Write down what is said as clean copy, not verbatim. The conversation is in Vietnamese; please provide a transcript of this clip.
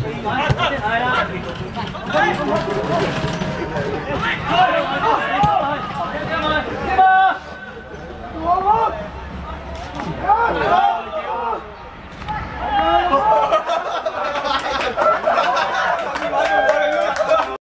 Hãy subscribe cho kênh Ghiền Mì Gõ để không bỏ lỡ